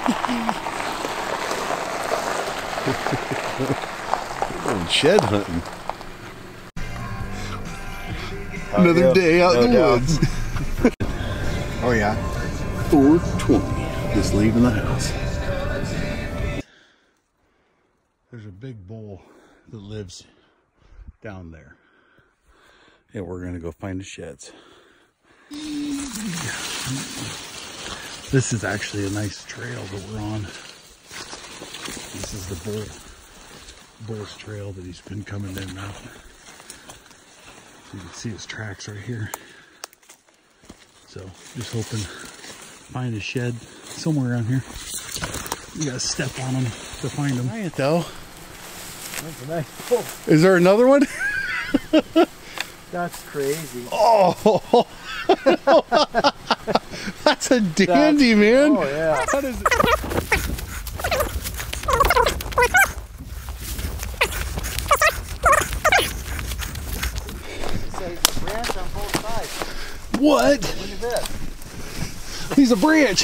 Going shed hunting. Another day out in the woods. Oh yeah. 4:20. Just leaving the house. There's a big bull that lives down there. And we're gonna go find the sheds. This is actually a nice trail that we're on. This is the bull's trail that he's been coming in and out. You can see his tracks right here. So just hoping to find a shed somewhere around here. You gotta step on them to find them. Right, though. That's a nice bull. Is there another one? That's crazy. Oh, that's a dandy, man. Oh yeah. What is it? What? Look at this. He's a branch.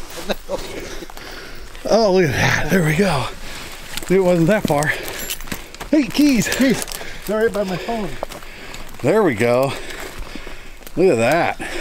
Oh, look at that. There we go. It wasn't that far. Hey, keys. They're right by my phone. There we go. Look at that.